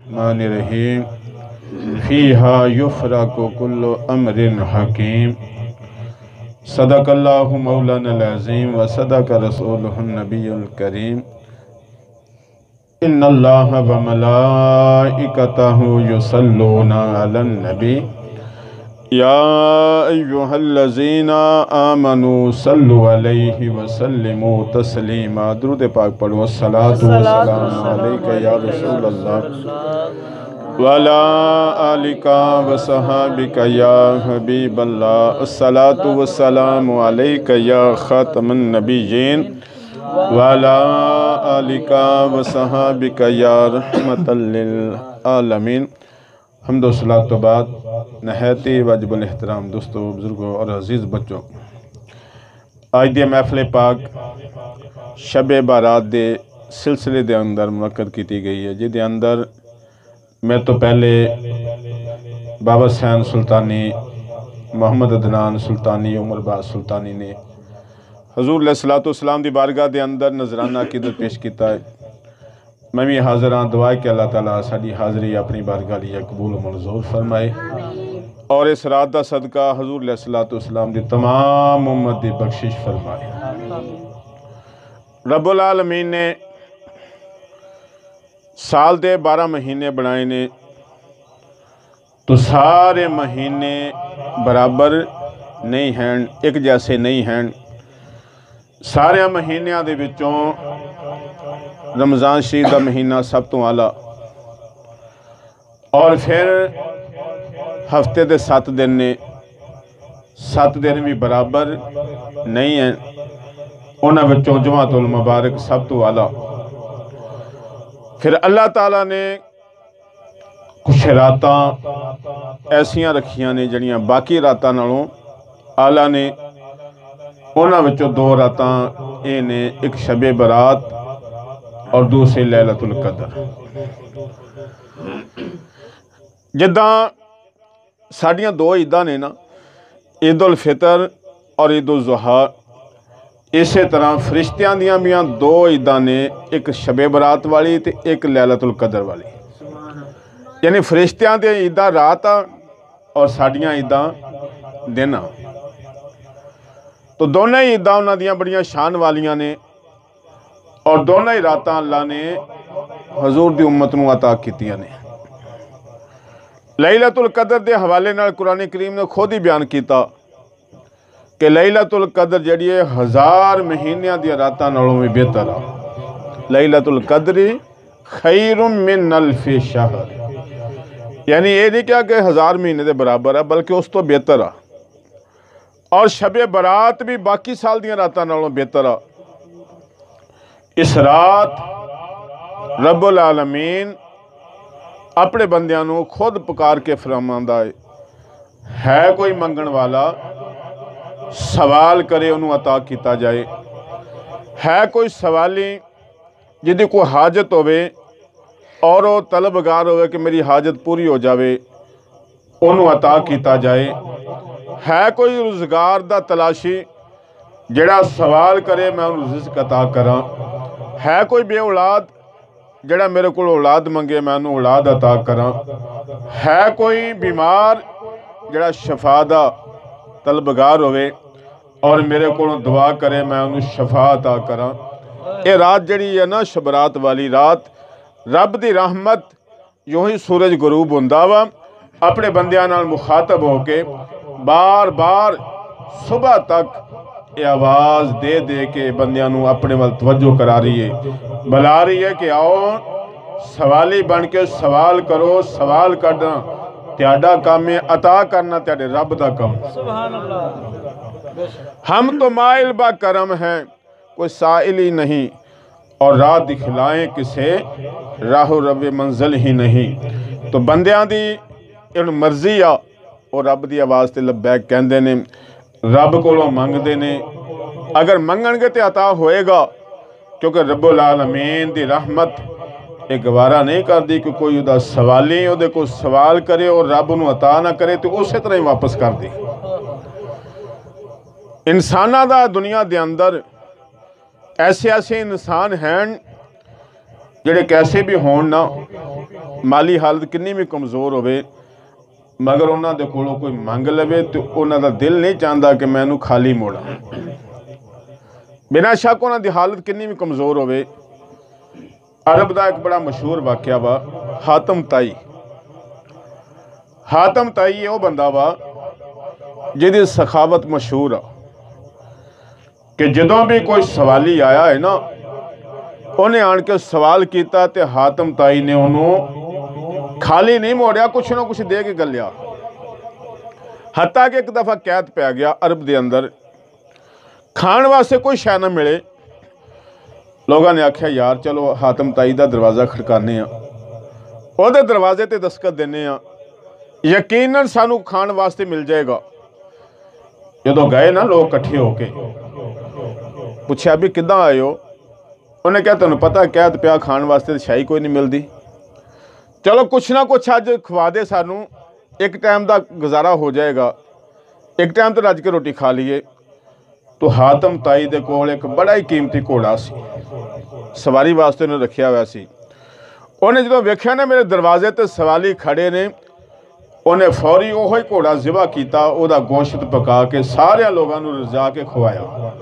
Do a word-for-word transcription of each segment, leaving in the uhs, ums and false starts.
रहीम फ़ीहा युफ़रक़ु कुल्लु अम्रिन हकीम। सदक़ल्लाहु मौलानल अज़ीम व सदक़ रसूलुहुन नबियुल करीम। इन्नल्लाहा व मलाइकतहु युसल्लूना अलन नबी या अय्युहल्लज़ीना आमनू सल्लु अलैहि व सल्लिमू तस्लीमा। दुरूद पाक पढ़ो। अस्सलातु वस्सलामु अलैका या रसूलल्लाह व अला आलिका व सहाबिका या हबीबल्लाह। अस्सलातु वस्सलामु अलैका या खातमन नबिय्यीन व अला आलिका व सहाबिका या रहमतल लिल आलमीन। हम्दो सलात तो बाद नहायती वाजिबुल एहतराम दोस्तों, बुजुर्गों और अजीज़ बच्चों, आज दी महफिल पाक शबे बारात दे सिलसिले दे अंदर मुनक्कद की गई है, जिदे अंदर मैं तो पहले बाबा हुसैन सुल्तानी, मोहम्मद अदनान सुल्तानी, उमर बाज सुल्तानी ने हजूर अलैहिस्सलातु वस्सलाम दी बारगाह दे अंदर नजराना अकीदत पेश किया है। मैं भी हाज़िर हाँ, दुआ कि अल्लाह ताला साडी हाज़री अपनी बारगाह लिए कबूल मंजूर फरमाए और इस रात का सदका हजूर अलैहिस्सलातु वस्सलाम दी तमाम उम्मत दी बख्शिश फरमाए। रब्बुल आलमीन ने साल दे बारह महीने बनाए ने, तो सारे महीने बराबर नहीं हैं, एक जैसे नहीं हैं। सारे महीनों दे विचों रमज़ान शरीफ का महीना सब तो आला, और फिर हफ्ते दे सत्त दिन ने, सत्त दिन भी बराबर नहीं हैं। उन्हां विचों जुमातुल मुबारक सब तो आला। फिर अल्लाह ताला ने कुछ रातां ऐसियां रखियां ने जड़ियां बाकी रातां नालों आला ने। उन्हां विचों दो रातां ये ने, एक शबे बरात और दूसरी लैलतुल कदर। जिद्दां साडियां दो ईदां ने ना, ईद उल फितर और ईद उल ज़ुहा, इसे तरह फरिश्तियां दियां भी दो ईदां ने, एक शबे बरात वाली ते एक लैलतुल कदर वाली। यानी फरिश्तियां दी ईदां रात और साडियां ईदां दिन। तो दोनों ही ईदां उन्हां दियां बड़ियां शान वालियां ने और दोनों ही रातां अल्लाह ने हजूर दी उम्मत नूं अता कीतियां ने। लैलतुल कदर के हवाले नाल कुरान करीम ने खुद ही बयान किया कि लैलतुल कदर जिहड़ी है हज़ार महीनों दी रातां नालों भी बेहतर आ। लैलतुल कदरी खैरुम मिन अल्फि शहर, यानी ये नहीं क्या कि हज़ार महीने के बराबर है, बल्कि उस तो बेहतर आ। और शबे बरात भी बाकी साल दी रातां नालों बेहतर आ। इस रात रब्बुल आलमीन अपने बंदियां नूं खुद पुकार के फरमांदा है, है कोई मंगण वाला सवाल करे उन्होंने अता किया जाए। है कोई सवाली जिहदी कोई हाजत होवे और वो तलबगार होवे कि मेरी हाजत पूरी हो जाए, उन्होंने अता किया जाए। है कोई रोज़गार दा तलाशी जिहड़ा सवाल करे मैं उन्होंने रिज़्क़ अता करा। है कोई बे औलाद जिहड़ा मेरे को औलाद मंगे मैं उन्होंने औलाद अता करा। है कोई बीमार जिहड़ा शफा दा तलबगार होवे और मेरे को दुआ करे मैं उन्होंने शफा अता करा। ये रात जिहड़ी है ना, शबरात वाली रात, रब दी रहमत यूं ही सूरज गरूब हुंदा वा अपने बंदियां नाल मुखातब होके बार बार सुबह तक ये आवाज़ दे दे के बंदियां नूं अपने वल तवज्जो करा रही है, बुला रही है कि आओ सवाली बन के सवाल करो। सवाल करना त्याडा काम है, अता करना त्याडे रब दा काम। सुभान अल्लाह। हम तो माइल बा करम हैं, कोई साइल ही नहीं, और राह दिखलाएं किसे राहो रब मंजिल ही नहीं। तो बंदियां दी इहन मर्जी आ, और रब दी आवाज़ ते लब्बैक कहंदे ने, रब कोलों मंगदे ने। अगर मंगणगे तो अता होएगा, क्योंकि रब्बुल आलमीन दी रहमत ये गवारा नहीं करती कि कोई उदा सवाली उहदे को सवाल करे और रब नूं अता ना करे तो उस तरह ही वापस कर दे। इंसानां दा दुनिया दे अंदर ऐसे ऐसे इंसान हैं ਜਿਹੜੇ ਕੈਸੇ ਵੀ ਹੋਣ ਨਾ, ਮਾਲੀ ਹਾਲਤ ਕਿੰਨੀ ਵੀ ਕਮਜ਼ੋਰ ਹੋਵੇ, ਮਗਰ ਉਹਨਾਂ ਦੇ ਕੋਲੋਂ ਕੋਈ ਮੰਗ ਲਵੇ ਤੇ ਉਹਨਾਂ ਦਾ ਦਿਲ ਨਹੀਂ ਚਾਹੁੰਦਾ ਕਿ ਮੈਂ ਇਹਨੂੰ ਖਾਲੀ ਮੋੜਾਂ। ਬਿਨਾਂ ਸ਼ੱਕ ਉਹਨਾਂ ਦੀ ਹਾਲਤ ਕਿੰਨੀ ਵੀ ਕਮਜ਼ੋਰ ਹੋਵੇ। ਅਰਬ ਦਾ ਇੱਕ ਬੜਾ ਮਸ਼ਹੂਰ ਵਾਕਿਆ ਵਾ, ਹਾਤਮ ਤਾਈ। ਹਾਤਮ ਤਾਈ ਉਹ ਬੰਦਾ ਵਾ ਜਿਹਦੀ ਸਖਾਵਤ ਮਸ਼ਹੂਰ ਆ ਕਿ ਜਦੋਂ ਵੀ ਕੋਈ ਸਵਾਲੀ ਆਇਆ ਹੈ ਨਾ, ਉਹਨੇ ਆਣ ਕੇ ਸਵਾਲ ਕੀਤਾ ਤੇ ਹਾਤਮ ਤਾਈ ਨੇ ਉਹਨੂੰ ਖਾਲੀ ਨਹੀਂ ਮੋੜਿਆ, ਕੁਛ ਨਾ ਕੁਛ ਦੇ ਕੇ ਗੱਲਿਆ। ਹੱਤਾ ਕਿ ਇੱਕ ਦਫਾ ਕੈਦ ਪੈ ਗਿਆ ਅਰਬ ਦੇ ਅੰਦਰ, ਖਾਣ ਵਾਸਤੇ ਕੋਈ ਸ਼ੈ ਨਾ ਮਿਲੇ। ਲੋਕਾਂ ਨੇ ਆਖਿਆ ਯਾਰ ਚਲੋ ਹਾਤਮ ਤਾਈ ਦਾ ਦਰਵਾਜ਼ਾ ਖੜਕਾਨੇ ਆ, ਉਹਦੇ ਦਰਵਾਜ਼ੇ ਤੇ ਦਸਤਖਤ ਦਿੰਨੇ ਆ, ਯਕੀਨਨ ਸਾਨੂੰ ਖਾਣ ਵਾਸਤੇ ਮਿਲ ਜਾਏਗਾ। ਜਦੋਂ ਗਏ ਨਾ ਲੋਕ ਇਕੱਠੇ ਹੋ ਕੇ, ਪੁੱਛਿਆ ਵੀ ਕਿੱਦਾਂ ਆਏ ਹੋ? ਉਹਨੇ ਕਿਹਾ ਤੁਹਾਨੂੰ ਪਤਾ ਕੈਦ ਪਿਆ, ਖਾਣ ਵਾਸਤੇ ਸ਼ਾਹੀ ਕੋਈ ਨਹੀਂ ਮਿਲਦੀ, ਚਲੋ ਕੁਛ ਨਾ ਕੁਛ ਅੱਜ ਖਵਾ ਦੇ ਸਾਨੂੰ, ਇੱਕ ਟਾਈਮ ਦਾ ਗੁਜ਼ਾਰਾ ਹੋ ਜਾਏਗਾ, ਇੱਕ ਟਾਈਮ ਤੇ ਰੱਜ ਕੇ ਰੋਟੀ ਖਾ ਲਈਏ। तो हातम ताई दे कोल एक बड़ा ही कीमती घोड़ा सी, सवारी वास्ते उन्हें रखिया हुआ सी। उन्हें जो वेख्या ना मेरे दरवाजे ते सवाली खड़े ने, उन्हें फौरी ओही घोड़ा ज़िबा किया, उहदा गोश्त पका के सारे लोगों को रजा के खवाया।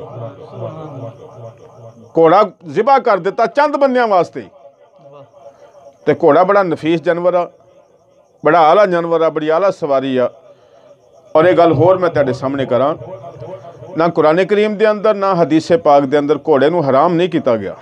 घोड़ा ज़िबा कर दिता चंद बंदियां वास्ते। ते घोड़ा बड़ा नफीस जानवर आ, बड़ा आला जानवर आ, बड़ी आला सवारी आ। और एक गल होर मैं तुहाडे सामने करा, ना कुरान करीम के अंदर ना हदीस पाक के अंदर घोड़े नूं हराम नहीं किया गया,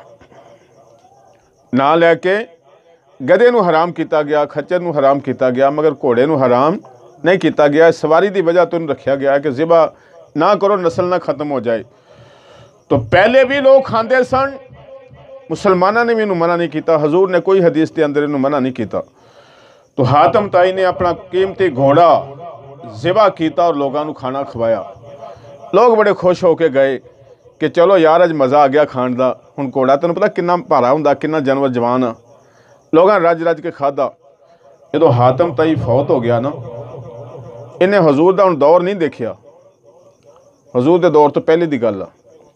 ना लैके गधे नूं हराम किया गया, खच्चर नूं हराम किया गया, मगर घोड़े नूं हराम नहीं किया गया। सवारी की वजह तो रखा गया कि ज़िबा ना करो, नस्ल ना खत्म हो जाए। तो पहले भी लोग खाते सन, मुसलमानों ने भी इन्हूं मना नहीं किया, हजूर ने कोई हदीस के अंदर इन्हूं मना नहीं किया। तो हातम ताई ने अपना कीमती घोड़ा ज़िबा किया और लोगों को खाना खवाया। लोग बड़े खुश होके गए कि चलो यार अज मज़ा आ गया खाण का। हुण घोड़ा तैनूं पता कितना भारा हुंदा, कितना जानवर जवान आ, लोगों ने रज रज के खाधा। जो हातम ताई फौत हो गया ना, इन्हें हजूर का हुण दौर नहीं देखिया, हजूर के दौर तो पहले की गल आ।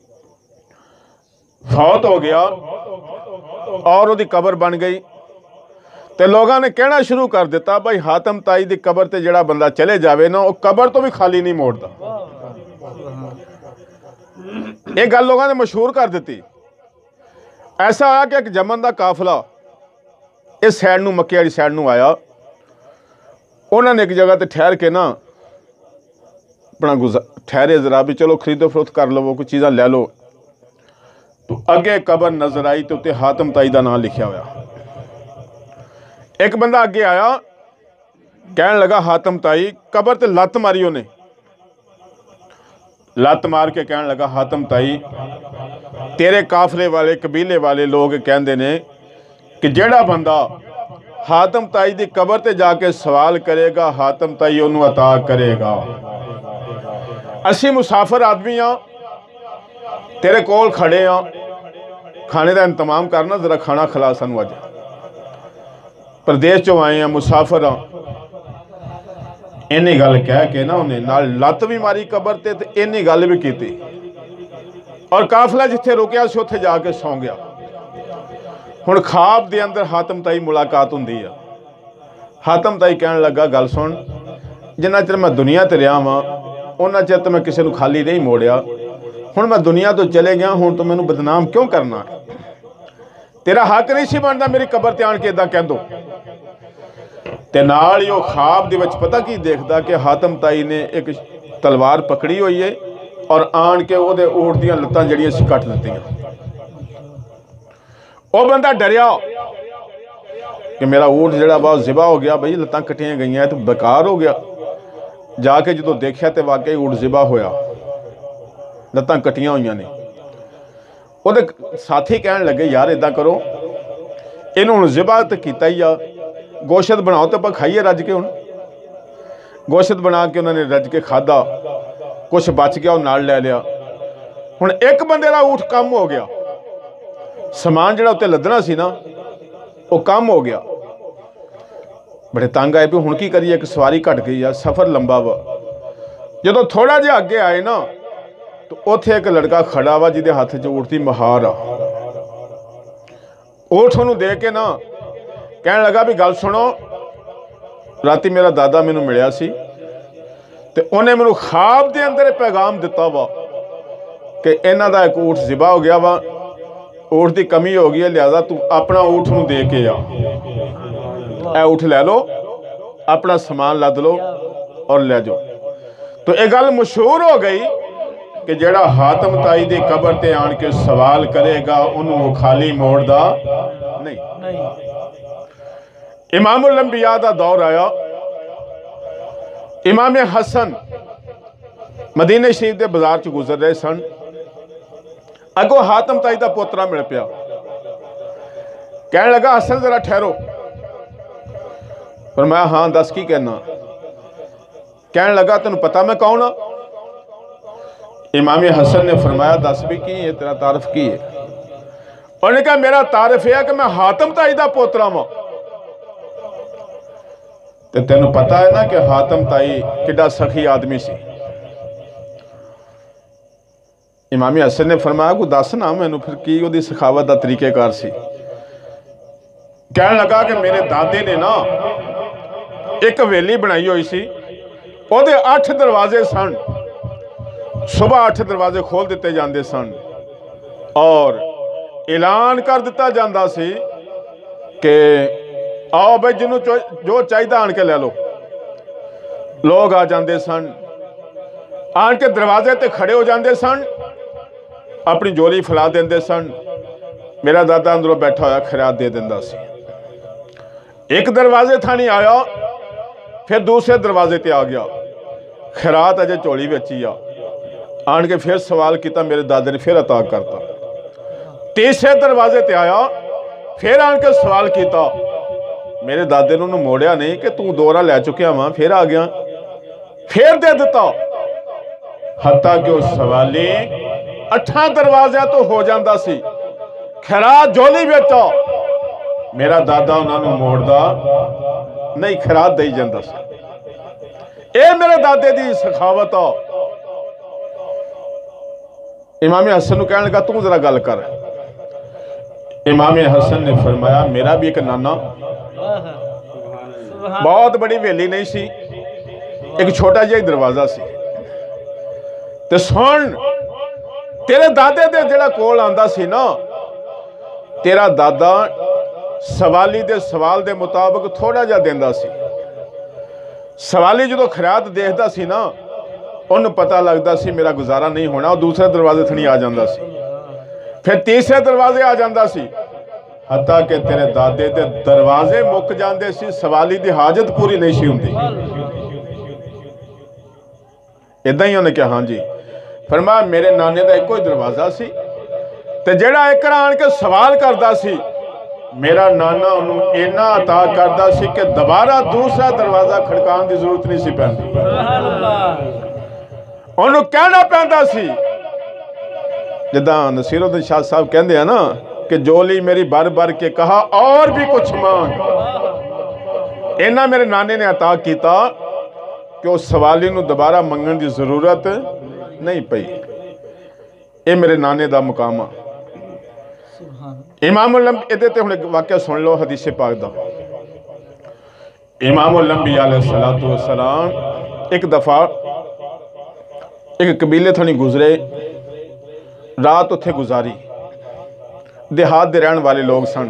फौत हो गया और उसकी कबर बन गई, तो लोगों ने कहना शुरू कर दिता भाई हातम ताई की कबर ते जिहड़ा बंदा चले जावे ना, वो कबर तो भी खाली नहीं मोड़ता। एक गल लोगों ने मशहूर कर दी। ऐसा आया कि एक जमन का काफिला इस सैड नूं, मक्के वाली सैड नूं आया। उन्होंने एक जगह ते ठहर के ना अपना गुजा ठहरे जरा भी, चलो खरीदो फरोख्त कर लो, कोई चीज़ां लै लो। तो अगे कबर नजर आई तो उत्ते हातम ताई का नाम लिखा हुआ। एक बंदा अगे आया, कहन लगा हातम ताई, कबर ते लत्त मारी, उन्हें लत्त मार के कहन लगा हातम ताई, तेरे काफले वाले कबीले वाले लोग कहते ने कि जेड़ा बंदा हातम ताई की कबर ते जाके सवाल करेगा, हातम ताई उन्होंने अता करेगा। असी मुसाफिर आदमी हाँ, तेरे कोल खड़े हाँ, खाने का इंतजाम करना, जरा खाना खिला सानू। अज प्रदेश चों आए हैं, मुसाफिर हाँ। इन्नी गल कह के ना उन्हें नाल लत्त भी मारी कबर ते, ते इन्नी गल भी की। और काफिला जिथे रुकिया से उत्थे जाके सौ गया। हुण ख्वाब दे अंदर हातम ताई मुलाकात हुंदी आ। हातम ताई कहन लगा गल सुन, जिन्ना चिर मैं दुनिया ते रहा वां उन्ना चिर तो मैं किसी नूं खाली नहीं मोड़िया। हुण मैं दुनिया तो चले गया, हुण तो मैनूं बदनाम क्यों करना? तेरा हक नहीं सी बनदा मेरी कबर ते आण के इदां कह दो। ते नाल ही ख्वाब दे विच पता की देखदा कि हातम ताई ने एक तलवार पकड़ी हुई है और आण के उहदे ऊँट दीयां लत्तां जिहड़ियां सी कट दित्तियां। वो बंदा डरिया कि मेरा ऊँट जिहड़ा वा ज़िबा हो गया, बई लत्तां कट्टियां गईयां, तो बेकार हो गया। जाके जो देखिया तो वाकई ऊँट ज़िबा होया, लत्तां कट्टियां हुईयां ने। उहदे साथी कहन लगे यार इदां करो, इन्हूं हुण ज़िबा तो कीता ही आ, गोश्त बनाओ तो आपां खाइए रज के। हुण गोश्त बना के उन्होंने रज के खाधा, कुछ बच गया, नाल लै लिया। हुण एक बंदे का ऊँट कम हो गया, समान जिहड़ा उत्ते लदना सी ना वो कम हो गया। बड़े तंग आए भी हुण की करिए, एक सवारी घट गई आ, सफ़र लंबा वा। जदों थोड़ा जिहा अगे आए ना तो उत्थे एक लड़का खड़ा वा जिहदे हत्थ च ऊँट दी महार आ। ऊठ उन्होंने दे के ना कहने लगा भी गल सुनो, राती मेरा दादा मैनू मिलिया सी ते उन्हें मैनू ख्वाब के अंदर पैगाम दिता वा कि इन्हां दा एक ऊठ ज़िबा हो गया वा, ऊठ की कमी हो गई है, लिहाजा तू अपना ऊठ नूं दे के आ, ए ऊठ लै लो, अपना समान लद लो और ले जाओ। तो यह गल मशहूर हो गई कि जेड़ा हातम ताई दी कबर ते आन के सवाल करेगा उन्होंने वो खाली मोड़दा नहीं, नहीं। इमामुल अंबिया दा दौर आया। इमाम हसन मदीने शरीफ के बाजार च गुजर रहे सन, अगों हातम ताई का पोतरा मिल पिया। कहने लगा हसन जरा ठहरो। पर मैं हाँ दस की कहना। कहने लगा तेन पता मैं कौन हाँ? इमाम हसन ने फरमाया दस भी की है, तेरा तारफ की है? उन्होंने कहा मेरा तारफ यह है कि मैं हातम ताई का पोतरा वां। ते तेन पता है ना कि हातम ताई किड्डा सखी आदमी सी। इमाम हसन ने फरमाया कोई दस ना मैनू फिर की उहदी सखावत का तरीकेकार सी। कहने लगा कि मेरे दादे ने ना एक हवेली बनाई हुई सी, उहदे अठ दरवाजे सन, सुबह अठ दरवाजे खोल दिते जाते सन और ऐलान कर दिता जाता सी कि आओ भाई जिन्हों जो चाहिए आन के ले लो। लोग आ जाते सन, आन के दरवाजे ते खड़े हो जाते सन, अपनी झोली फैला देंदे सन। मेरा दादा अंदरों बैठा होया खैरात दे दिंदा सी। एक दरवाजे थानी आया, फिर दूसरे दरवाजे ते आ गया, खैरात अजे झोली विच ही आ। आन के फिर सवाल किया, मेरे दादे ने फिर अता करता। तीसरे दरवाजे ते आया, फिर आन के सवाल किया, मेरे दादे ने उन्होंने मोड़िया नहीं कि तू दोहरा लै चुकिया वहां, फिर आ गया, फिर दे दिता। हत्ता कि उस सवाली अठा दरवाजा तो हो जाता सी, खैरात झोली विच आ, मेरा दादा उन्होंने मोड़दा नहीं, खैरात दई जांदा सी। यह मेरे दादे की सखावत आ। इमाम हसन कहने लगा तू जरा गल कर। इमाम हसन ने फरमाया मेरा भी एक नाना, बहुत बड़ी हवेली नहीं सी, एक छोटा जिहा दरवाजा सी। ते सुन, तेरे दादे दे जेड़ा कोल आंदा सी ना, तेरा दादा सवाली दे सवाल दे मुताबिक थोड़ा जिहा देंदा सी। सवाली जो खैरात देखदा सी ना, उन्हें पता लगता सी मेरा गुजारा नहीं होना, और दूसरे दरवाजे थनी आ जाता सी, फिर तीसरे दरवाजे आ जाता सी, हत्ता कि तेरे दादे दे दरवाजे मुक जाते सी, सवाली दी हाजत पूरी नहीं सी हुंदी। इदा ही उन्हें कहा हाँ जी। फरमाया मेरे नाने का एको ही दरवाजा सी, ते जेड़ा एक आन के सवाल करता सी, मेरा नाना उन्होंने इन्ना अता करता सी कि दोबारा दूसरा दरवाजा खड़काने की जरूरत नहीं सी पैंदी। उन्होंने कहना पैंदा सी, जिदा नसीरुद्दीन शाह साहब कहते हैं ना कि जोली मेरी भर भर के कहा और भी कुछ मांग। इन्ना मेरे नाने ने अता किया कि उस सवाली नूं दोबारा मंगण की जरूरत नहीं पई। ये मेरे नाने का मुकाम आ। इमाम इहदे ते हुण एक वाक़या सुन लो हदीस पाक दा। इमाम अंबिया अलैहिस्सलातु वस्सलाम एक दफ़ा एक कबीले थनी गुजरे, रात उत्थे गुजारी। देहात दे रहने वाले लोग सन।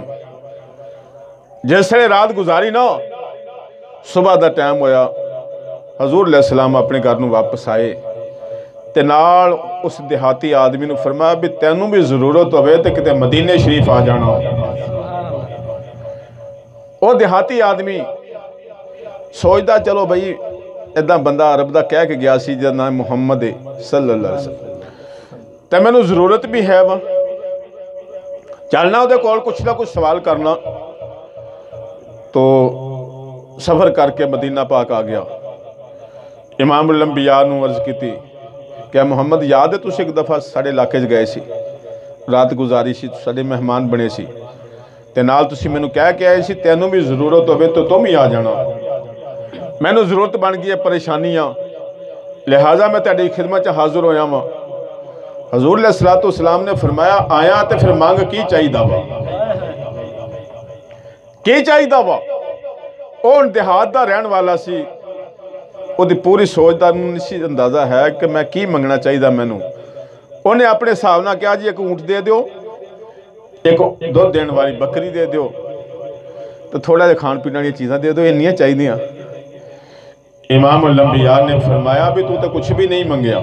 जिसले रात गुजारी ना, सुबह का टाइम होया, हजूर अलैहिस्सलाम अपने घर नूं वापस आए ते नाल उस देहाती आदमी नूं फरमाया भी तैनूं भी जरूरत होवे ते किते मदीने शरीफ आ जाना। वो देहाती आदमी सोचदा चलो बई इदा बंदा अरब का कह के गया सी जिहदा नाम मुहम्मद है सल्लल्लाहु अलैहि वसल्लम, तो मैनूं जरूरत भी है वा चलना उहदे कोल कुछ ना कुछ सवाल करना। तो सफ़र करके मदीना पाक आ गया। इमाम अंबिया नूं अर्ज़ की क्या मुहम्मद याद है तुसीं एक दफ़ा साडे इलाके च गए सी, रात गुजारी सी, साडे मेहमान बने सी, ते नाल तुसीं मैनूं कह के आए सी तैनूं भी जरूरत होवे तो तुम ही आ जाना। मैनूं जरूरत बन गई है, परेशानियां, लिहाजा मैं तुहाडी खिदमत च हाज़र होया वां। हजूर अलैहिस्सलातु वस्सलाम ने फरमाया आया तो फिर मंग की चाहिए वा। की चाहिए वा। वो देहात का रहन वाला सी, ਉਹਦੀ पूरी सोच का निश्चित अंदाज़ा है कि मैं की मंगना चाहिए मैनू। उन्हें अपने हिसाब नाल कहा जी एक ऊँट दे दो, एक दुध देने वाली बकरी दे दो, तो थोड़ा जिहा खाण पीण वाली चीज़ां दे दो, इन्नियां चाहिदियां। इमाम अल-अंबिया ने फरमाया भी तू तो कुछ भी नहीं मंगया,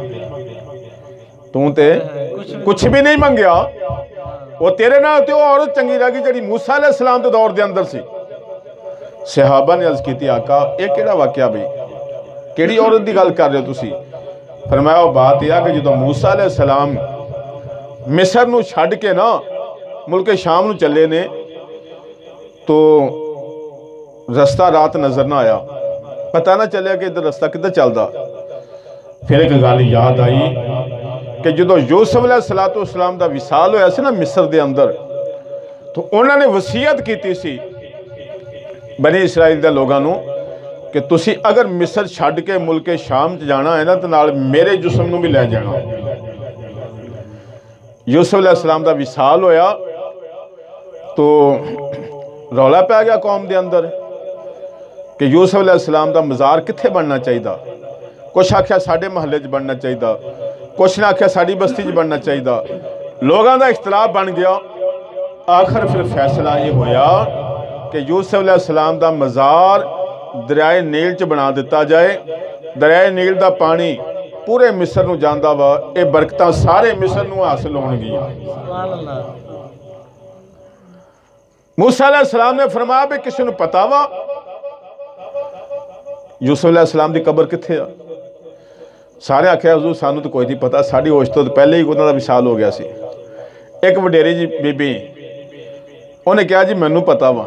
तू तो कुछ भी नहीं मंगया। वो तेरे नाल ते औरत चंगी लगी जिहड़ी मूसा अलैहिस्सलाम दे दौर दे अंदर सी। सहाबा ने अर्ज की आका ये किहड़ा वाकया बई, किहड़ी औरत की गल कर रहे हो तुसी? फरमाया वो बात यह कि जो मूसा अलैहिस्सलाम मिस्र नूं छड्ड के ना मुल्के शाम नूं चले ने, तो रस्ता रात नज़र ना आया, पता ना चलिया कि इधर रस्ता किधर चलदा। फिर एक गल याद आई कि जो यूसुफ अलैहिस्सलाम दा विसाल होया सी ना मिस्र दे अंदर, तो उन्होंने वसीयत की सी बनी इसराइल दे लोगों नूं कि तुसी अगर मिस्र छड्ड के मुल्के शाम च जाना है ना, तो नाल मेरे जिस्म नूं भी लै जाना। यूसुफ अलैहिस्सलाम दा विसाल होया तो रौला पै गया कौम दे अंदर कि यूसुफ अलैहिस्सलाम दा मज़ार कित्थे बनना चाहिए। कुछ आख्या साडे महल्ले च बनना चाहिए, कुछ ने आख्या साडी बस्ती च बनना चाहिए। लोगों का इख्तलाफ बन गया। आखिर फिर फैसला ये होया कि यूसुफ अलैहिस्सलाम दा मज़ार दरियाए नील च बना दिता जाए। दरियाए नील दा पानी पूरे मिस्र नूं जांदा वा, ये बरकतां सारे मिस्र नूं हासिल होणगियां। मूसा अलैहिस्सलाम ने फरमाया भी किसी नूं पता वा यूसुफ अलैहिस्सलाम दी कबर कित्थे आ? सारे आख्या हुजूर सानू तो कोई नहीं पता, साडी होश तो पहले ही उन्हां दा विसाल हो गया सी। एक वडेरी जी बीबी उन्हें कहा जी मैनू पता वा।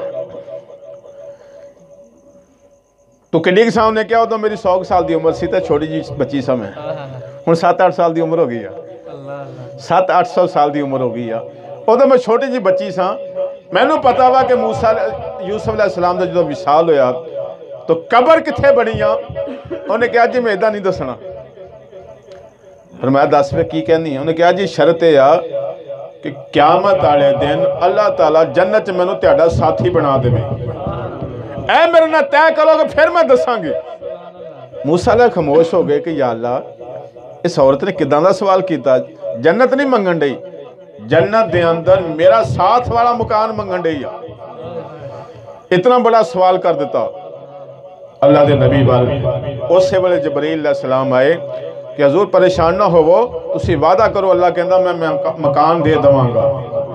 तो किड्डी साहब ने कहा उदों मेरी सौ साल की उम्र सी, तो छोटी जी बच्ची सा मैं, हुण सत्त अठ साल की उम्र हो गई है, सत्त अठ सौ साल की उम्र हो गई है। उदों मैं छोटी जी बच्ची सा, मैनू पता वा कि मूसा यूसुफ अलैहिस्सलाम दा जो विसाल होया तो कबर कित्थे बनी आ। उन्हें कहा जी मैं इदां नहीं दसना। फिर मैं दस पे की कहनी। उन्हें कहा जी शरत यह आ कि क्यामत वाले दिन अल्लाह ताला जन्नत च मैनू तुहाडा साथी बना देवे, ऐ मेरे नाल तय करोगे फिर मैं दसांगी। मूसा अल्लाह खामोश हो गए कि या अल्लाह इस औरत ने किदां दा सवाल किया। जन्नत नहीं मंगन डई, जन्नत दे अंदर मेरा साथ वाला मकान मंगन डई आ। इतना बड़ा सवाल कर दिता। अल्लाह दे नबी वाल उस वेले जबरील अलैहिस्सलाम आए कि हजूर परेशान ना होवो, तुसी वादा करो, अल्लाह कहंदा मैं मकान दे देवांगा।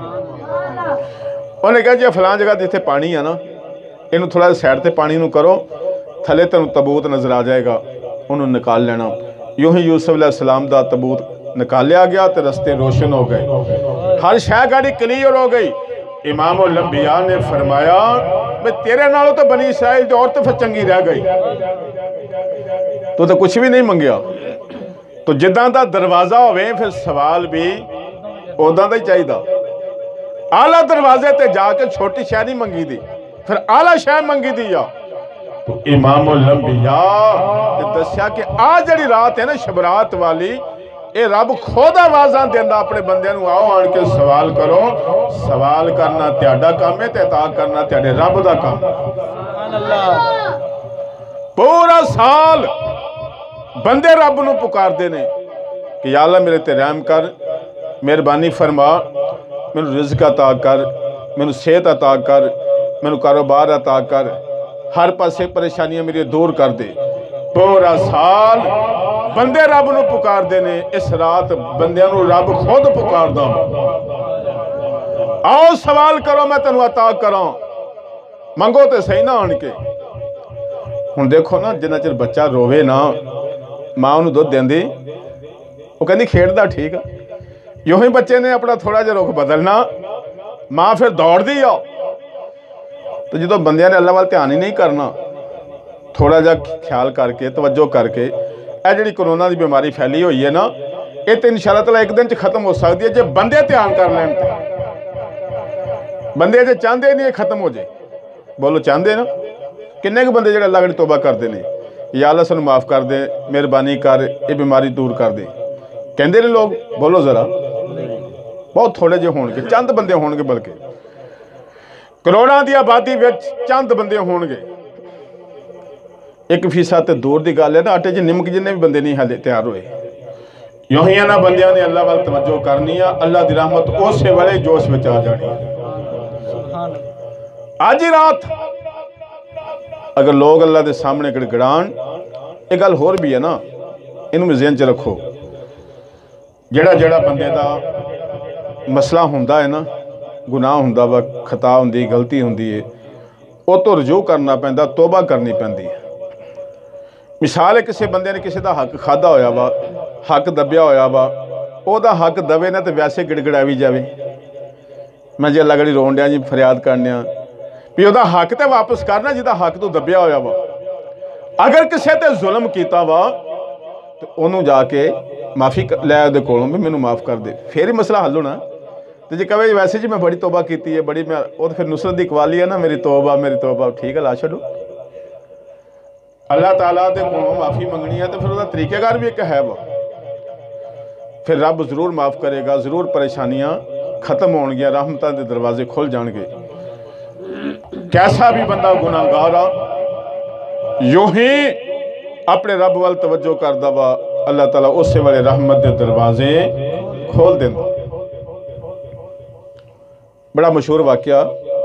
उन्हें कहा जी फलां जगह जिथे पानी है ना, इनू थोड़ा सैड ते पानी नू करो, थले तेन तबूत नजर आ जाएगा, उन्होंने निकाल लेना। यूं ही यूसुफ अलैहिस्सलाम दा तबूत निकालिया गया तो रस्ते रोशन हो गए, हर शह गाड़ी क्लियर हो गई। इमाम अल-अंबिया ने फरमाया मैं तेरे नालों तो बनी इसराइल की औरत फिर चंगी रह गई, तो तो कुछ भी नहीं मंगया। तो जिद्दां दा दरवाजा होवे फिर सवाल भी उदां दा ही चाहिए। आला दरवाजे ते जाके छोटी शह नहीं मंगी दी, फिर आला शह मंगी दी आ। तो इमाम अल-अंबिया ने दस्या कि आ जिहड़ी रात है ना शबरात वाली, ये रब खुद आवाज़ां देंदा अपने बंदे नूं, आओ आन के सवाल करो। सवाल करना तुहाडा काम है ते अता करना तुहाडे रब दा काम। पूरा साल बंदे रब नूं पुकारदे ने कि या अल्लाह मेरे ते रहम कर, मेहरबानी फरमा, मैनूं रिज़्क अता कर, मैनूं सेहत अता कर, मैनूं कारोबार अता कर, हर पासे परेशानियां मेरी दूर कर दे। पूरा साल बंदे रब नूं पुकारदे ने, इस रात बंदियां नूं रब खुद पुकारदा। आओ सवाल करो मैं तैनूं अता करां, मंगो तो सही ना आण के। हुण देखो ना, जिन्ना चिर बच्चा रोवे ना, मां उहनूं दुध देंदी, वो कहंदी खेडदा ठीक आ। यूं ही बच्चे ने अपना थोड़ा जिहा रुख बदलना, मां फिर दौड़दी आ। तो जो बंदियां ने अल्लाह वाल ध्यान ही नहीं करना, थोड़ा जा ख्याल करके तवज्जो करके, यह जी कोरोना की बीमारी फैली हुई है ना, ये तो इंशाअल्लाह ताला एक दिन च खत्म हो सकती है, जो बंदे ध्यान कर लैन। बंदे जो चाहते नहीं खत्म हो जाए, बोलो चाहते ना? किन्ने के बंदे जो अल्लाह की तौबा करते हैं, या अल्लाह सानू माफ़ कर दे, मेहरबानी कर, ये बीमारी दूर कर दे, कहते हैं लोग? बोलो जरा, बहुत थोड़े जे होंगे, चंद बंदे होंगे बल्कि। करोड़ों की आबादी विच चंद बंदे होणगे, एक फीसद तो दूर की गल है ना, आटे च निमक जिन्ने भी बंदे नहीं हाले तैयार हुए। यूं ही इन्हां बंदियां ने अल्लाह वाल तवज्जो करनी है, अल्लाह की रहमत उस वेले जोश में आ जानी है। अज ही रात अगर लोग अल्लाह के सामने गिड़गिड़ाण, एक गल होर भी है ना, इनू भी ज़हन च रखो, जिहड़ा जिहड़ा बंदे का मसला हुंदा है ना, गुनाह हुंदा वा, खता हुंदी, गलती हुंदी है, वो तो रजू करना पैंदा, तोबा करनी पैंदी है। मिसाल है किसी बंदे ने किसी का हक खाधा होया वा, हक दबिया होया वा, ओहदा हक दवे ना तो वैसे गिड़गिड़ा भी जाए, मैं जे अल्लाह गड़ी रोन दिया जी फरियाद करने भी वह हक तो वापस करना जिहदा हक तो दबिया होया वा। अगर किसी ते जुल्म किया वा तो उन्होंने जाके माफ़ी लै उहदे कोलों भी मैनू माफ़ कर दे, फिर ही मसला हल होना। तो जे कहे वैसे जी मैं बड़ी तौबा की है, बड़ी मैं वो फिर नुसरत की कवाली है ना, मेरी तौबा मेरी तौबा, ठीक है ला छड्डो। अल्लाह ताला दे कोलों माफ़ी मंगनी है तो फिर उसका तरीकेकार भी एक है वा, फिर रब जरूर माफ़ करेगा, जरूर परेशानियां खत्म होणगियां, रहमतां दे दरवाजे खुल जाणगे। कैसा भी बंदा गुनाहगार आ, यूं ही अपने रब वाल तवज्जो करदा वा, अल्लाह ताला उस वेले रहमत के दरवाजे खोल देंदा। बड़ा मशहूर वाकया,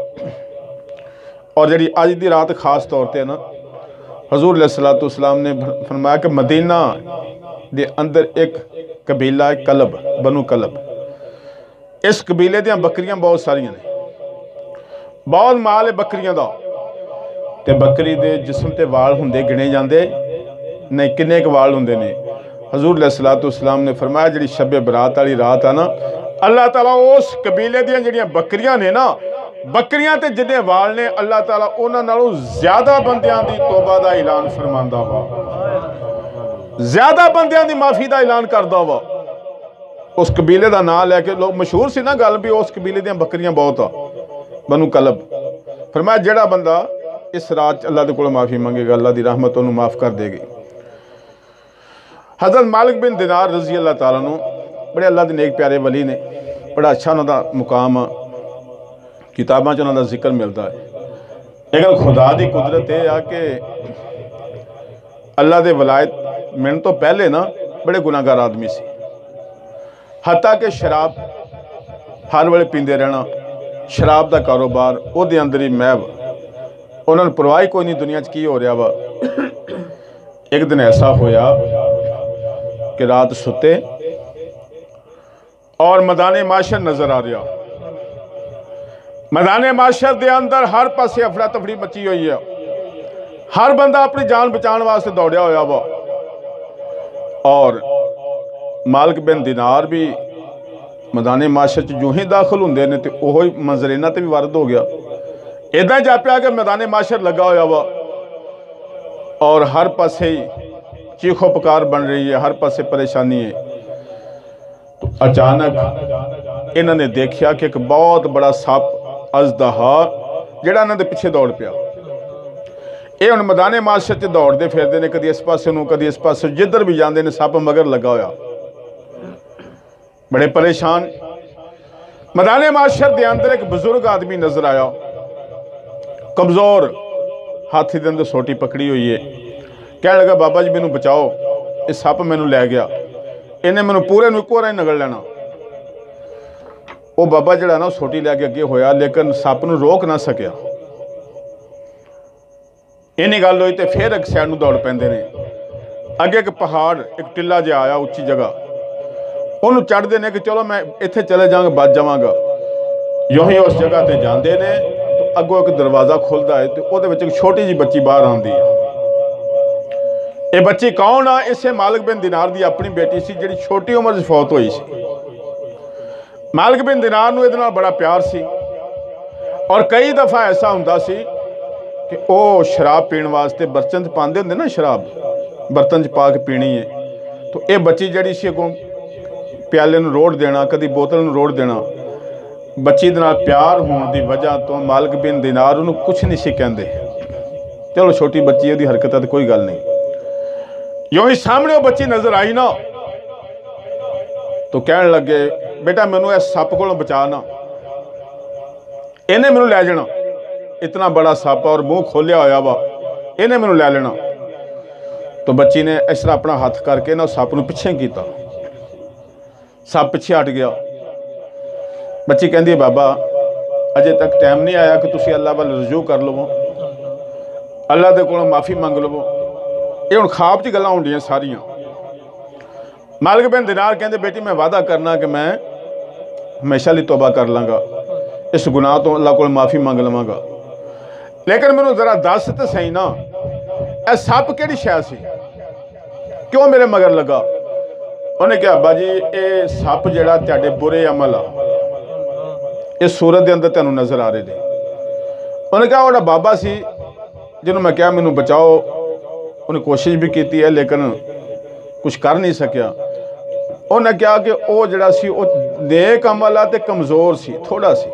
और जी अज की रात खास तौर पर ना, हजूर अलैहिस्सलातु वस्सलाम ने फरमाया कि मदीना दे अंदर एक कबीला है कलब, बनु कलब। इस कबीले दियां बकरियां बहुत सारियां ने, बहुत माल है बकरियां दा, ते बकरी दे जिस्म ते वाल हुंदे गिने जांदे नहीं, किन्ने क वाल हुंदे ने। हजूर अलैहिस्सलातु वस्सलाम ने फरमाया जिहड़ी शबे बरात वाली रात आ ना, अल्लाह ताला उस कबीले दियां जिहड़ियां बकरियां ने ना, बकरियां ते जिन्ने वाल ने, अल्लाह ताला उन्हां नालों ज्यादा बंदियां दी तौबा दा ऐलान फरमांदा वा, ज्यादा बंदियां दी माफ़ी दा ऐलान करदा वा। उस कबीले का नाम लैके लोग मशहूर सी ना गल भी, उस कबीले दियां बकरियां बहुत आ, बनु कलब। फरमाया जिहड़ा बंदा इस रात अल्लाह दे कोल माफ़ी मंगेगा, अल्लाह की रहमत उन्होंने माफ़ कर देगी। हज़रत मालिक बिन दिनार रज़ी अल्लाह तआला अन्हु बड़े अल्लाह के नेक प्यारे वली ने, बड़ा अच्छा उन्होंने मुकाम आ, किताबां च उन्होंने जिक्र मिलता है। लेकिन खुदा की कुदरत यह आ कि अल्लाह के वलायत मिलने तो पहले ना बड़े गुनाहगार आदमी सी, हत्ता कि शराब हर वेले पींदे रहना, शराब का कारोबार उहदे अंदर ही महव, उन्होंने परवाह कोई नहीं दुनिया की हो रहा वा। एक दिन ऐसा होया कि रात सुते और मैदान माशर नजर आ रहा, मैदान माशर के अंदर हर पासे अफड़ा तफड़ी मची हुई है, हर बंदा अपनी जान बचाने वास्ते दौड़िया होया वा। और मालिक बिन दिनार भी मैदान माशर च जो ही दाखिल होंगे ने तो वही मंजर इन्हां ते भी वारद हो गया। इदा जापिया कि मैदान माशर लगा होया वा और हर पासे चीखो पुकार बन रही है, हर पासे परेशानी है। तो अचानक इन्होंने देखा कि एक बहुत बड़ा सप अजदहा जिहड़ा इन्हां दे पिछे दौड़ पिया। ये हुण मैदान माशर च दौड़ते फिरते हैं, कभी इस पासे नूं कभी इस पासे, जिधर भी जाते हैं सप मगर लगा होया, बड़े परेशान। मैदान माशर के अंदर एक बुजुर्ग आदमी नजर आया, कमजोर, हाथी के अंदर सोटी पकड़ी हुई है। कह लगा बाबा जी मैनू बचाओ, इस सप मैनू लै गया, इन्हें मैनू पूरे नूं इक्को राही नगल लेना। वो बाबा जिहड़ा ना सोटी लैके अगे होया, लेकिन सप नूं रोक ना सकिया। इन्हीं गल हुई तो फिर एक सैड नूं दौड़ पैंदे ने। अगे एक पहाड़, एक टिला जिहा आया उच्ची जगह, उन्होंने चढ़ते हैं कि चलो मैं इत्थे चले जाऊँगा, बच जावांगा। यूं ही उस जगह पर जाते हैं तो अगों एक दरवाज़ा खुलता है, तो वो एक छोटी जी बच्ची बाहर आती है। ये बच्ची कौन आ? इसे मालिक बिन दिनार की अपनी बेटी सी, जिहड़ी छोटी उम्र च फौत हुई सी। मालिक बिन दिनार नूं इहदे नाल बड़ा प्यार सी, और कई दफ़ा ऐसा हुंदा सी कि वह शराब पीण वास्ते बर्तन च पाते होंदे ना, शराब बर्तन च पा के पीनी है। तो ये बच्ची जिहड़ी सी अगों प्याले नूं रोड़ देना, कदी बोतल नूं रोड़ देना। बच्ची दे नाल प्यार होने की वजह तो मालिक बिन दिनार उन्होंने कुछ नहीं सी कहंदे। चलो छोटी बच्ची है, हरकत तो कोई गल नहीं। यूं ही सामने वो बच्ची नजर आई ना, तो कहने लगे बेटा मैनू इस सप को बचा ना, इन्हें मैनू लै जाना। इतना बड़ा सप और मुँह खोलिया होया वा, इन्हें मैनू लै लेना। तो बच्ची ने इस तरह अपना हथ करके ना सप नूं पिछे कीता, सप पिछे हट गया। बच्ची कहती बाबा अजे तक टाइम नहीं आया कि तुसीं अल्लाह वाल रजू कर लवो, अल्लाह दे कोलों माफ़ी मंग लवो। ये हुण ख्वाब च गल्लां होंदियां सारियां। मालिक बिन दिनार कहते बेटी मैं वादा करना कि मैं हमेशा लिए तौबा कर लाँगा, इस गुनाह तो अल्लाह को माफ़ी मंग लवांगा, लेकिन मैनू जरा दस तो सही ना ए सप किहड़ी शै सी, क्यों मेरे मगर लगा। उन्हें कहा अब्बा जी ये सप जिहड़ा तुहाडे बुरे अमल आ इस सूरत के अंदर तुहानूं नज़र आ रहे ने। उन्हें कहा वो बाबा सी जिन्होंने मैं कहा मैनू बचाओ, उन्हें कोशिश भी की है लेकिन कुछ कर नहीं सकिया। उन्हें कहा कि वह जिहड़ा सी वह नेक अमल आ ते कमज़ोर सी, थोड़ा सी।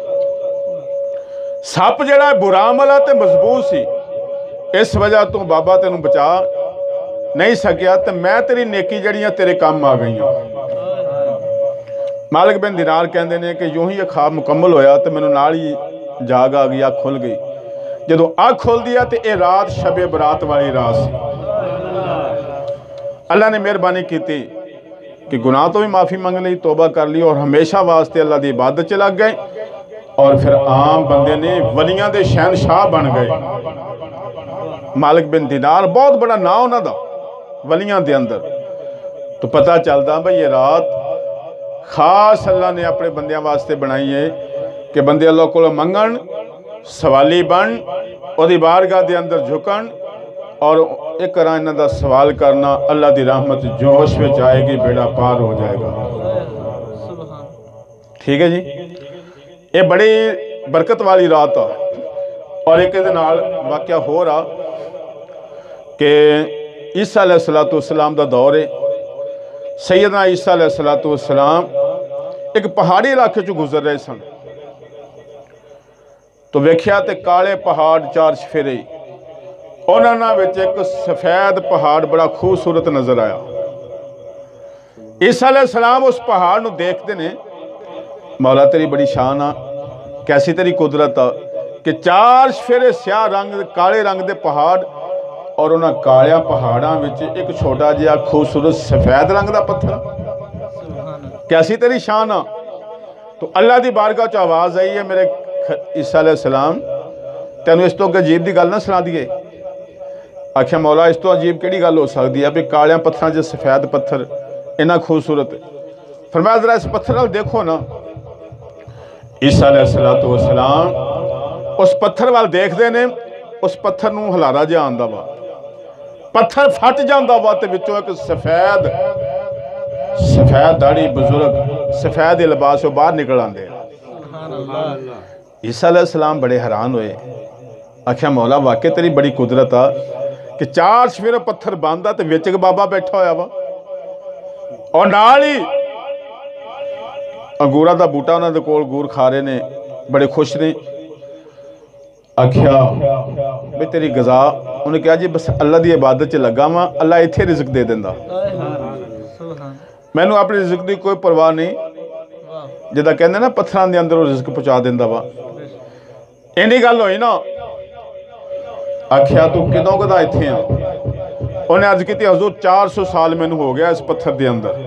सप जिहड़ा बुरा अमल आ ते मजबूत सी, इस वजह तो बाबा तेनू बचा नहीं सकिया तो मैं तेरी नेकी जड़ियाँ तेरे काम आ गई। मालिक बिन दिनार कहते हैं कि यूं ही यह ख्वाब मुकम्मल होया तो मैनू नाल ही जाग आ गई, अख खुल गई। जदों अख खुलदी है तो यह रात शबे बरात वाली रात सी। अल्लाह ने मेहरबानी की कि गुनाह तो भी माफ़ी मंग ली, तौबा कर ली और हमेशा वास्ते अल्लाह की इबादत च लग गए। और फिर आम बंदे ने वलियां दे शहनशाह बन गए। मालिक बिन दिनार बहुत बड़ा नाम उन्हां दा वलियां दे अंदर। तो पता चलता भाई ये रात खास अल्लाह ने अपने बंदियां वास्ते बनाई है कि बंदे अल्लाह को मंगण, सवाली बन, और बारगाह के अंदर झुकन और एक तरह इन्हां दा सवाल करना। अल्लाह की रहमत जोश में आएगी, बेड़ा पार हो जाएगा। ठीक है जी, ये बड़ी बरकत वाली रात आ। और एक इहदे नाल वाकया हो रहा कि ईसा अलैहिस्सलातु वस्सलाम दा दौर है। सैयदना ईसा अलैहिस्सलातु वस्सलाम एक पहाड़ी इलाके चों गुजर रहे सन। तो वेख्या ते काले पहाड़ चार चफेरे, उन्हां विच एक सफेद पहाड़ बड़ा खूबसूरत नजर आया। ईसा अलैहिस्सलाम उस पहाड़ नूं देखते ने, मौला तेरी बड़ी शान आ, कैसी तेरी कुदरत आ कि चार चफेरे स्याह रंग काले रंग के पहाड़ और उन्हां कालिया पहाड़ों विच एक छोटा जिहा खूबसूरत सफेद रंग का पत्थर, कैसी तेरी शान आ। तो अल्लाह की बारगाह च आवाज़ आई है, मेरे ईसा अलैहिस्सलाम तैनूं इस तो अजीब की गल ना सुना दिए। आख्या मौला इस तो अजीब किहड़ी गल हो सकती है भी कालिया पत्थरों च सफेद पत्थर इन्ना खूबसूरत। फरमाया जरा इस पत्थर नाल देखो ना। ईसा अलैहिस्सलातु वस्सलाम उस पत्थर वाल देखते ने, उस पत्थर नूं हलारा जिहा आंदा वा, पत्थर फट जाता वा ते विचों एक सफेद सफेद दाढ़ी बुजुर्ग सफेद लिबास बाहर निकल आते। ईसा अलैहिस्सलाम बड़े हैरान हुए। आख्या मौला वाकई तेरी बड़ी कुदरत आ कि चार चफेरे पत्थर बंद आ ते विच एक बाबा बैठा होया वा और नाल ही अंगूरा का बूटा उन्होंने दे कोल अंगूर खा रहे ने, बड़े खुश ने। आख्या भी तेरी गजा, उन्हें कहा जी बस अल्लाह की इबादत च लगा वा, अल्लाह इत्थे रिज़्क दे देंदा, मैनू अपनी रिज़्क की कोई परवाह नहीं। जिदा कहते ना पत्थरों के अंदर वो रिज़्क पहुँचा देंदा वा, इन्नी गल होई ना। आख्या तू किदों कदा इत्थे आ? उन्हें अर्ज की हजूर चार सौ साल मैनू हो गया इस पत्थर के अंदर।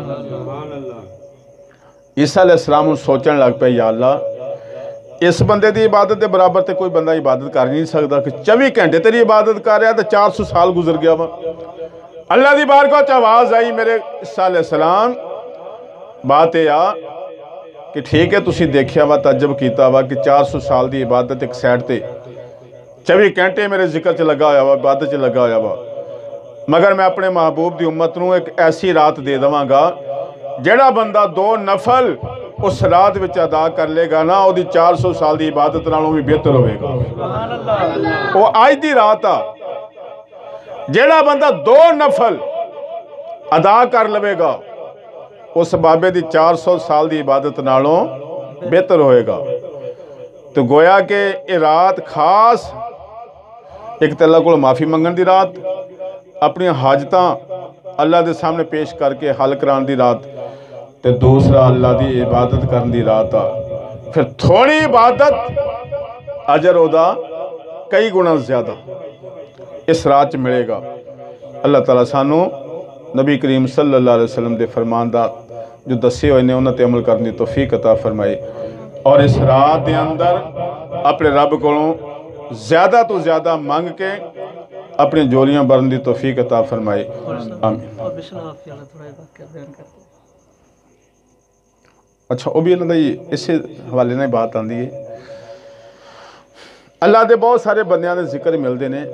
ईसा अलैहिस्सलाम सोचन लग पे, या अल्लाह इस बंदे की इबादत के बराबर तो कोई बंदा इबादत कर नहीं सकता कि चौबी घंटे तेरी इबादत कर रहा तो चार सौ साल गुजर गया वा। अल्लाह की बारगाह च आवाज़ आई, मेरे ईसा अलैहिस्सलाम बात यह आ कि ठीक है तुसीं देखिया वा, तजब किया वा कि चार सौ साल की इबादत एक साइड ते चौबी घंटे मेरे जिक्र च लगा होया वा, इबादत च लगा होया वा। मगर मैं अपने महबूब की उम्मत नूं एक ऐसी रात दे देवांगा जेड़ा बंदा दो नफल उस रात विच अदा कर लेगा ना, वो चार सौ साल की इबादत नालों भी बेहतर होगा। वो अज की रात आ, जेड़ा बंदा दो नफल अदा कर लवेगा उस बाबे की चार सौ साल की इबादत नालों बेहतर होएगा। तो गोया कि ये रात खास एक तो अल्लाह को माफ़ी मंगण की रात, अपनी हाजतां अल्लाह के सामने पेश करके हल कराने की रात, तो दूसरा अल्लाह की इबादत करने की रात आ। फिर थोड़ी इबादत अजर उदा कई गुना ज़्यादा इस रात च मिलेगा। अल्लाह ताला सानू नबी करीम सल्लल्लाहु अलैहि वसल्लम के फरमान दा जो दसे हुए ने उन्हां ते अमल करने की तौफीक अता फरमाए और इस रात के अंदर अपने रब कोलों ज़्यादा तो ज़्यादा मंग के अपनी जोलियां भरन की तौफीक अता फरमाए। आमीन। अच्छा वह भी इन्हों इस हवाले ने बात आती है। अल्लाह के बहुत सारे बंदियां के जिक्र मिलते हैं।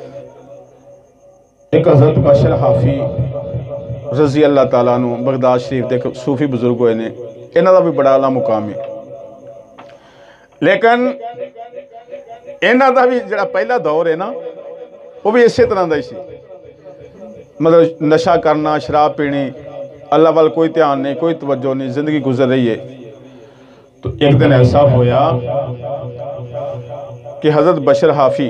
एक हज़रत बशर हाफी रजी अल्लाह ताला नू बगदाद शरीफ के एक सूफी बुजुर्ग हुए ने, इन्हों का भी बड़ा आला मुकाम है। लेकिन इन्हों का भी जो पहला दौर है ना वो भी इस तरह का ही सी, मतलब नशा करना, शराब पीनी, अल्लाह वाल कोई ध्यान नहीं, कोई तवज्जो नहीं, जिंदगी गुजर रही है। तो एक दिन ऐसा होया कि हज़रत बशर हाफी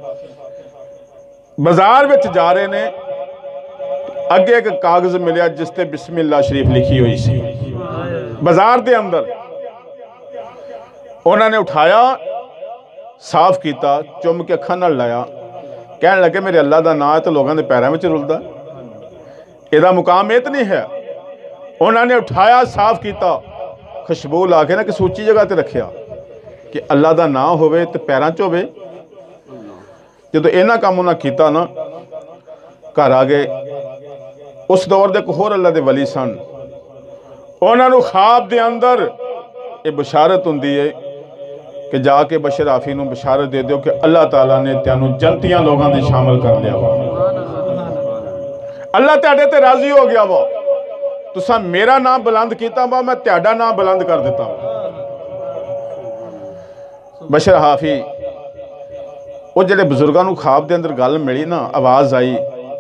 बाजार में जा रहे ने, अगे एक कागज़ मिलिया जिसते बिस्मिल्लाह शरीफ लिखी हुई सी। बाजार के अंदर उन्होंने उठाया, साफ किया, चुम के अखां नाल लाया, कह लगे मेरे अल्लाह का नाम है तो लोगों के पैरों में रुलदा, यदा मुकाम ये तो नहीं है। उन्होंने उठाया, साफ किया, खुशबू ला के ना किसी उच्ची जगह पर रखिया कि अल्लाह का नाम होवे तो पैरों च होवे। जो इन्ना काम उन्हें किया ना, घर आ गए। उस दौर के एक होर अल्लाह के वली सन, उन्होंने ख्वाब के अंदर ये बशारत होंदी है कि जाके बशर हाफी नूं बशारत दे दो कि अल्लाह ताला ने तेनू जनतियां लोगों में शामिल कर लिया वा, अल्लाह तेरे ते राजी हो गया वा, तुसा मेरा नाम बुलंद किया वा, मैं तेरा नाम बुलंद कर दिता वा। बशर हाफी वो जिहड़े बुजुर्गों को ख्वाब के अंदर गल मिली ना, आवाज़ आई,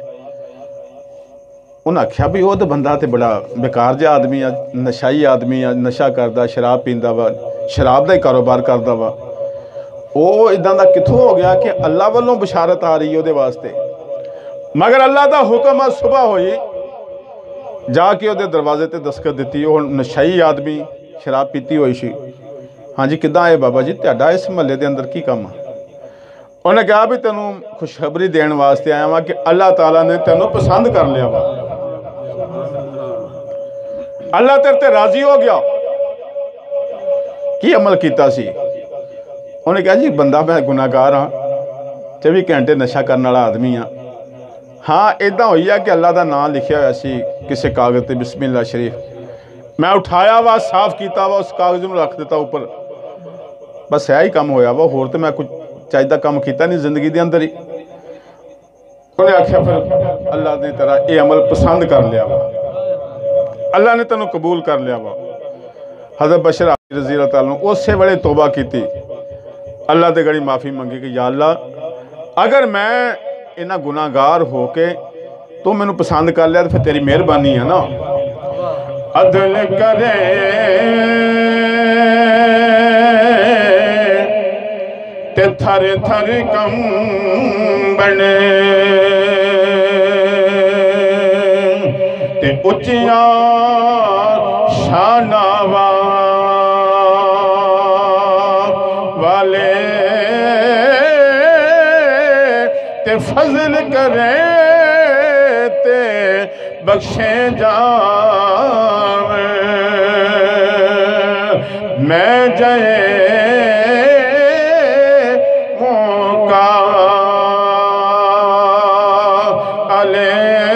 उन्हें आख्या भी वह तो बंदा तो बड़ा बेकार जिहा आदमी आ, नशाई आदमी आ, नशा करदा, शराब पींदा वा, शराब का ही कारोबार करदा वा। वो इदां दा कित्थों हो गया कि अल्लाह वालों बशारत आ रही है वो वास्ते, मगर अल्लाह का हुक्म आ सुबह हुई जाके वो दरवाजे ते दस्तखत दी। वो नशाई आदमी, शराब पीती हुई सी। हाँ जी किदां है बाबा जी, तुहाडा इस महल्ले के अंदर की काम है? उन्हें कहा भी तेनों खुशखबरी देने वास्ते आया वहाँ कि अल्लाह ताला ने तेनों पसंद कर लिया वा, अल्लाह तेरे ते राजी हो गया। की अमल किया सी? उन्हें कहा जी बंदा मैं गुनाहगार हाँ, चौबी घंटे नशा करने वाला आदमी हाँ। हाँ इदा हुई है कि अल्लाह का नाम लिखा हुआ सी किसी कागज़ पर बिस्मिल्लाह शरीफ, मैं उठाया वा, साफ किया वा, उस कागज़ में रख दिता ऊपर, बस यही काम होया वा, होर तो मैं कुछ चाहिए काम किया नहीं जिंदगी के अंदर ही। उन्हें आख्या फिर अल्लाह ने तेरा ये अमल पसंद कर लिया वा, अल्लाह ने तेनों कबूल कर लिया वा। हज़रत बशर हाफी रज़ी अल्लाह ताला उस वेले तौबा की, अल्लाह के गड़ी माफ़ी मंगी कि या अल्लाह अगर मैं इन्ना गुनाहगार हो के तू मैनू पसंद कर लिया तो फिर तेरी मेहरबानी है ना। अदल करे ते थर थर कम बने ते उचिया शानावा वाले ते फजल करे ते बख्शे जावे मैं जाए मौका अले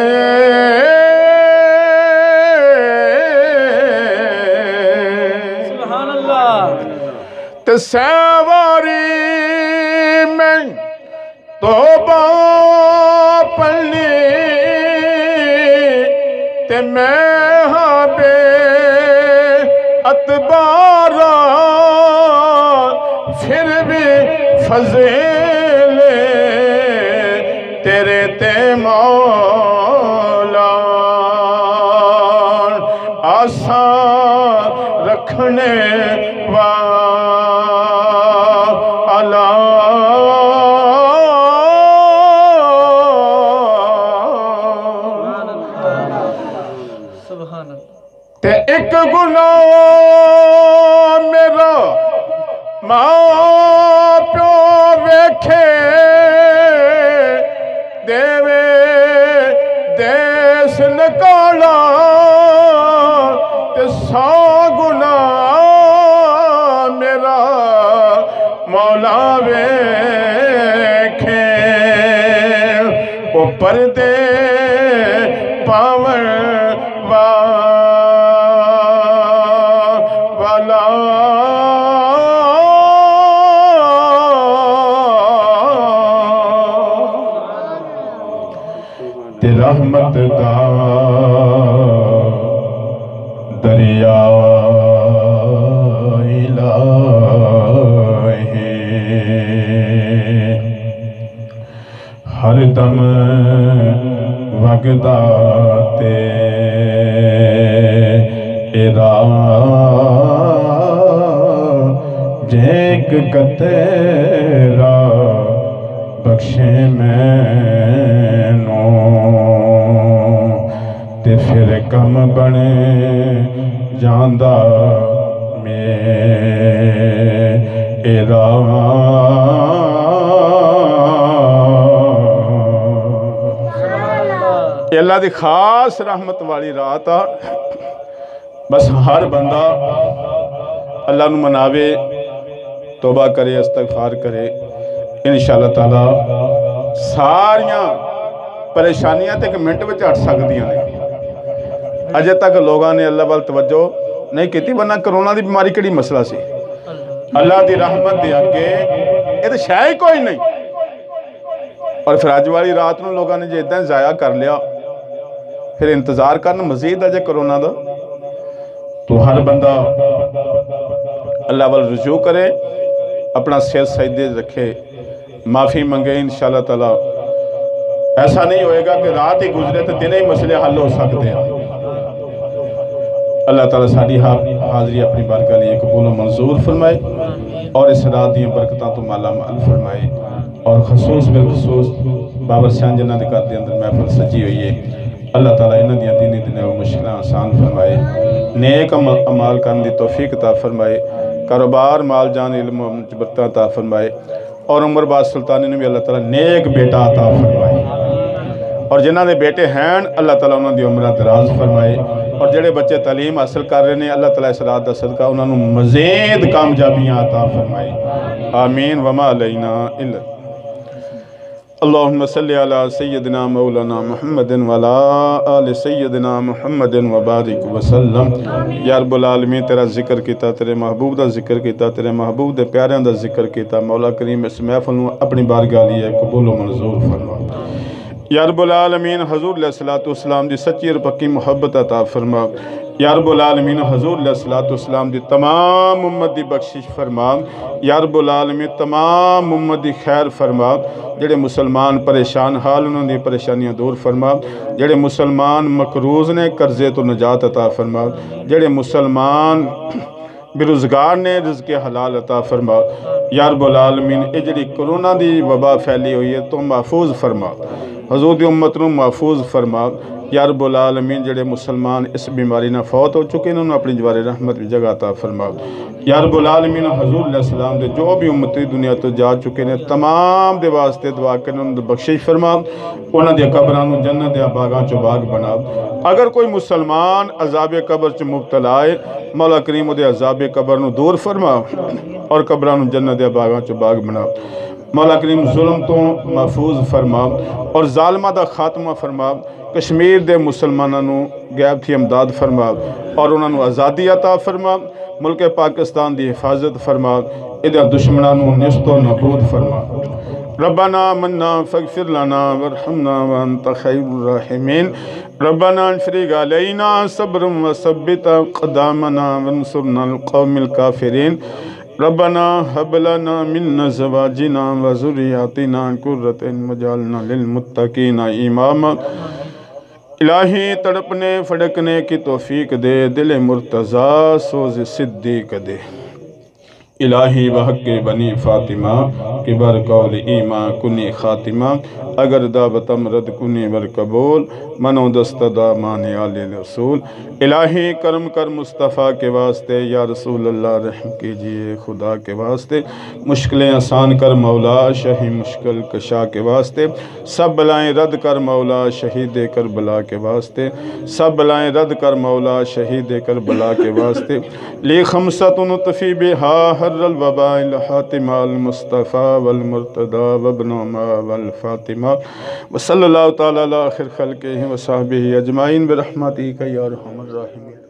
सुभान अल्लाह ते सवारी में तौबा पढ़नी ते मैं हाँ बे अतबारा फिर भी फज़ीले तेरे ते मौला आसा रखने वाला ते एक गुनाह मेरा मां प्यो वेखे काला ते सौ गुना मेरा मौला वेखे वो पर्दे पावन वाला ते रहमत दा दरिया इलाही हर दम वगदा तेरा जेक कतेरा बख्शे मैनू ते फिर कम बने जांदा मेरा अल्लाह दी खास रहमत वाली रात आ। बस हर बंदा अल्लाह नू मनावे, तौबा करे, इस्तगफार करे, इंशाअल्लाह ताला सारियां परेशानियां तो एक मिनट में हट सकदियां ने। अजे तक लोगों ने अल्लाह वाल तवज्जो नहीं की, वरना करोना की बीमारी किहड़ी मसला सी। अल्लाह की रहमत दे अगे ये तो शै ही कोई नहीं। और फिर अज वाली रात नूं लोगों ने जे इदां जाया कर लिया, फिर इंतजार करन मजीद अजे करोना का। तो हर बंदा अल्लाह वाल रुजू करे, अपना सिर सजदे रखे, माफ़ी मंगे। इंशाअल्लाह ताला ऐसा नहीं होएगा कि रात ही गुजरे तो दिन ही मसले हल हो सकते हैं। अल्लाह ताला साड़ी हाज़री अपनी बारगाह लिए कबूल मंजूर फरमाए और इस रात दी बरकतां तो माला माल फरमाए। और खसूस बिलखसूस बाबर शाह जिन्हां दे घर दे अंदर महफिल सजी हुई है, अल्लाह ताला इन्हां दी दीनी दुनियावी मुश्किलां आसान फरमाए, नेक अमाल करने की तौफीक अता फरमाए, कारोबार माल जान इल्म बरकत अता फरमाए। और उमर बाद सुल्तानी ने भी अल्लाह ताला नेक बेटा अता फरमाए। और जिन्हां दे बेटे हैं अल्लाह ताला उन्हां दी उम्र दराज फरमाए। और जेड़े बच्चे तालीम हासिल कर रहे हैं अल्लाह ताला इस रात दा सदका उन्हां नूं मज़ीद कामयाबियां अता फरमाए। आमीन वमा अलैना इल्ला। अल्लाहुम्मा सल्लि अला सय्यदिना मौलाना मुहम्मदिन व अला आलि सय्यदिना मुहम्मदिन व बारिक वसल्लम। या रब्बुल आलमीन तेरा जिक्र किया, तेरे महबूब का जिक्र किया, तेरे महबूब के प्यारिਆਂ का जिक्र किया। मौला करीम इस महफिल नूं अपनी बारगाह लिए कबूल मंजूर फरमा। या रब्बुल आलमीन हजूर अलैहिस्सलातु वस्सलाम दी सच्ची और पक्की मुहब्बत अता फरमा। या रब्बुल आलमीन हजूर अलैहिस्सलातु वस्सलाम दी तमाम उम्मत दी बख्शिश फरमा। या रब्बुल आलमीन तमाम उम्मत दी खैर फरमा। जेड़े मुसलमान परेशान हाल उन्होंने परेशानियां दूर फरमा। जेड़े मुसलमान मकरूज ने कर्जे तो निजात अता फरमा। जेड़े मुसलमान बेरोजगार ने रिज़्क़े हलाल अता फरमा। या रब्बुल आलमीन ये जिहड़ी कोरोना दी वबा फैली हुई है तो महफूज फरमा, हजूर दी उम्मत नूं महफूज फरमा। या रब्बुल आलमीन जेड़े मुसलमान इस बीमारी ना फौत हो चुके हैं उन्होंने अपनी जवारे रहमत की जगह अता फरमा। या रब्बुल आलमीन हजूर अलैहिस्सलाम दे जो भी उम्मती दुनिया तो जा चुके हैं तमाम दे वास्ते दुआ करन उन्हें बख्शिश फरमा। उन्हां दी कब्रां नूं जन्नत दे बागां चों बाग बना। अगर कोई मुसलमान अज़ाबे कब्र च मुब्तला है मौला करीम उहदे अज़ाबे कब्र नूं दूर फरमा और कब्रां नूं जन्नत दे बागां चों बाग बना। मौला करीम जुल्म तो महफूज फरमा और जालिमां दा खात्मा फरमा। कश्मीर दे मुसलमानों नूं गैब थी इमदाद फरमा और उन्हां नूं आज़ादी अता फरमा। मुल्क पाकिस्तान की हिफाजत फरमा, इहदे दुश्मनां नूं निस्तो नबूद फरमा। रब्बना मन्ना फगफिर लना वरहमना व अंत खैरुर राहिमीन। रब्बना अफ़रिग़ अलैना सब्रन व सब्बित क़दामना वंसुरना अल क़ौमिल काफ़िरीन। रब्बना हब लना मिन अज़वाजिना व ज़ुर्रिय्यतिना क़ुर्रतन वजअलना लिलमुत्तक़ीना इमामा। इलाही तड़पने फड़कने की तौफीक दे, दिल मुर्तज़ा सोज़ सिद्दीक़ दे। इलाही वहक़ बनी फ़ातिमा किबर कौल ईमा कुनी ख़ातिमा अगर दावतम रद कुनी बर कबूल मनो दस्तदा माने आले रसूल। इलाही करम कर मुस्तफ़ा के वास्ते या रसूल अल्लाह रहम कीजिए खुदा के वास्ते। मुश्किलें आसान कर मौला शही मुश्किल कशा के वास्ते। सब बलाएं रद्द कर मौला शहीद करबला के वास्ते। सब बलाएं रद्द कर मौला शहीद करबला के वास्ते। ली खमसतुन तफ़ी बिहा हर्रल वबाइल हातिमा अल मुस्तफ़ा वल मुर्तदा वब्नुमा वल फ़ातिमा व सल्लल्लाहु तआला अला खैर खल्क़िही व सहबिही अजमाइन बिरहमतिका या अरहमर राहिमीन।